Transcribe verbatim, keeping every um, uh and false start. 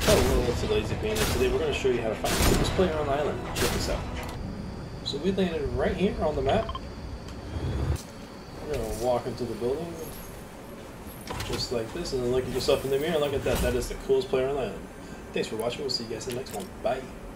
Hello, it's the Lazy Painter. Today we're going to show you how to find the coolest player on the island. Check this out. So we landed right here on the map. We're going to walk into the building just like this, and then look at yourself in the mirror. Look at that. That is the coolest player on the island. Thanks for watching. We'll see you guys in the next one. Bye.